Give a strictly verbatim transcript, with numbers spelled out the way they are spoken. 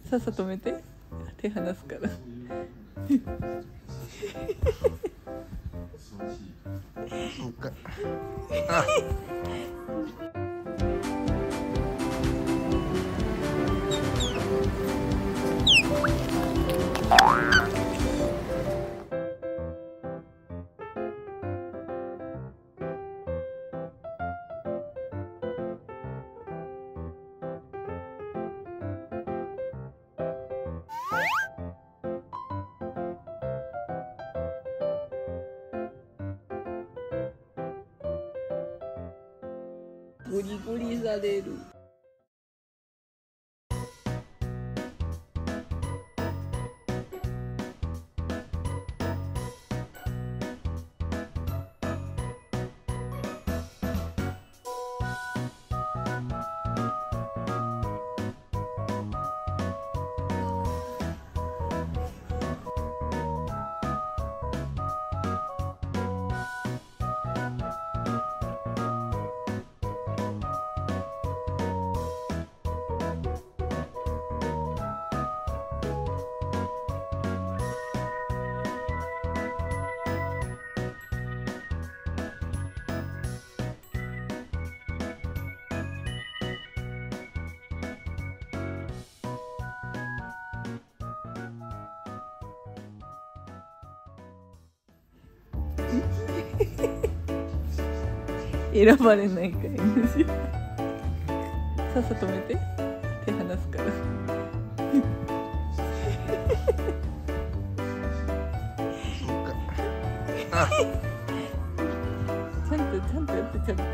さっさと止めて、手離すからそうか。 ゴリゴリされる。選ばれないか エヌジー さっさと止めて、手離すからそうか。 ちゃんとちゃんとやってちゃんと